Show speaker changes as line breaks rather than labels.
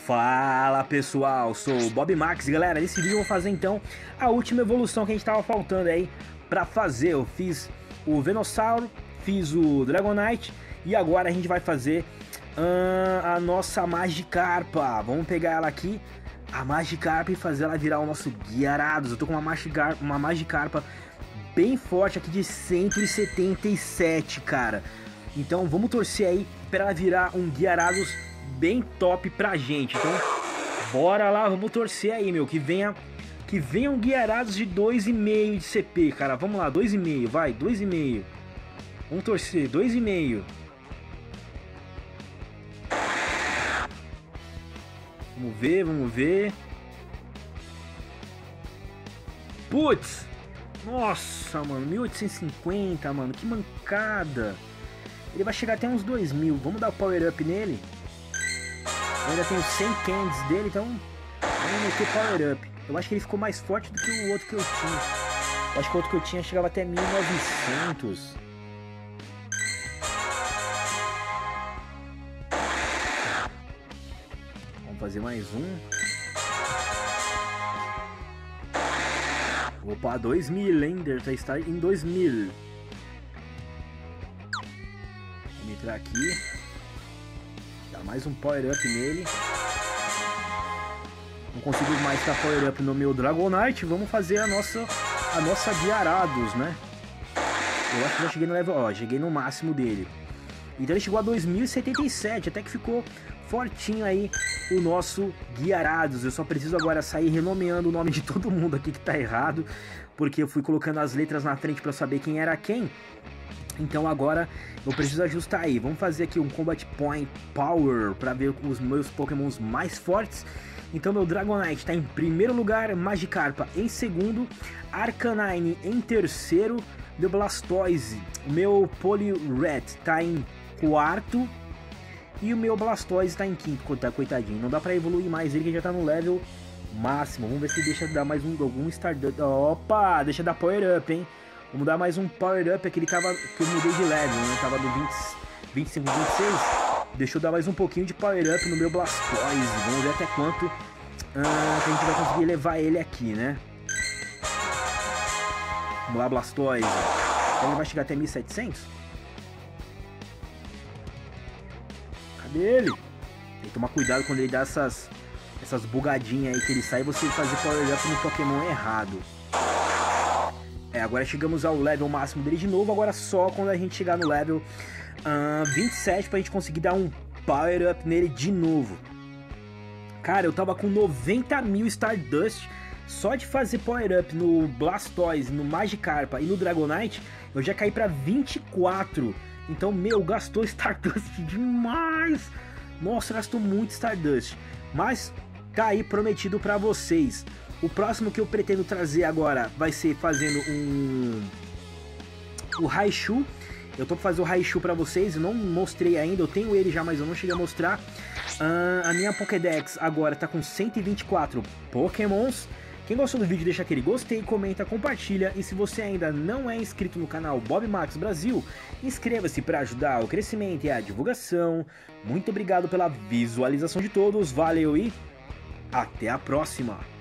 Fala pessoal, sou o Bob Max. Galera, nesse vídeo eu vou fazer então a última evolução que a gente tava faltando aí pra fazer. Eu fiz o Venossauro, fiz o Dragonite e agora a gente vai fazer a nossa Magikarpa. Vamos pegar ela aqui, a Magikarpa, e fazer ela virar o nosso Gyarados. Eu tô com uma Magikarpa bem forte aqui de 177, cara. Então vamos torcer aí pra ela virar um Gyarados bem top pra gente. Então bora lá, vamos torcer aí, meu, que venha um Gyarados de 2,5 de CP, cara. Vamos lá, 2,5, vai, 2,5. Vamos torcer, 2,5. Vamos ver. Putz! Nossa, mano, 1850, mano, que mancada. Ele vai chegar até uns 2.000. Vamos dar o power up nele. Eu ainda tenho 100 candies dele, então vamos meter power up. Eu acho que ele ficou mais forte do que o outro que eu tinha. Eu acho que o outro que eu tinha chegava até 1900. Vamos fazer mais um. Opa, 2.000, hein? Deve estar em 2.000. Vamos entrar aqui. Dá mais um power up nele. Não consigo mais dar power up no meu Dragonite. Vamos fazer a nossa Gyarados, né? Eu acho que já cheguei no level, ó, cheguei no máximo dele. Então ele chegou a 2077, até que ficou fortinho aí o nosso Gyarados. Eu só preciso agora sair renomeando o nome de todo mundo aqui que tá errado, porque eu fui colocando as letras na frente pra saber quem era quem. Então agora eu preciso ajustar aí. Vamos fazer aqui um Combat Point Power para ver os meus Pokémons mais fortes. Então meu Dragonite está em primeiro lugar, Magikarpa em segundo, Arcanine em terceiro, meu Blastoise, meu Poliwrath está em quarto e o meu Blastoise está em quinto, coitadinho. Não dá para evoluir mais ele, que já está no level máximo. Vamos ver se deixa dar mais algum Stardust. Opa, deixa dar Power Up, hein? Vamos dar mais um Power Up, que eu mudei de level, né? Tava do 25, 26. Deixa eu dar mais um pouquinho de Power Up no meu Blastoise. Vamos ver até quanto que a gente vai conseguir levar ele aqui, né? Vamos lá, Blastoise. Então ele vai chegar até 1700? Cadê ele? Tem que tomar cuidado quando ele dá essas bugadinhas aí que ele sai, você fazer Power Up no Pokémon errado. Agora chegamos ao level máximo dele de novo. Agora só quando a gente chegar no level 27 pra gente conseguir dar um power up nele de novo. Cara, eu tava com 90.000 Stardust. Só de fazer power up no Blastoise, no Magikarpa e no Dragonite, eu já caí pra 24. Então, meu, gastou Stardust demais. Nossa, gastou muito Stardust. Mas tá aí prometido pra vocês. O próximo que eu pretendo trazer agora vai ser fazendo o Raichu. Eu tô pra fazer o Raichu pra vocês, eu não mostrei ainda, eu tenho ele já, mas eu não cheguei a mostrar. A minha Pokédex agora tá com 124 Pokémons. Quem gostou do vídeo deixa aquele gostei, comenta, compartilha. E se você ainda não é inscrito no canal Bob Max Brasil, inscreva-se para ajudar o crescimento e a divulgação. Muito obrigado pela visualização de todos, valeu e até a próxima!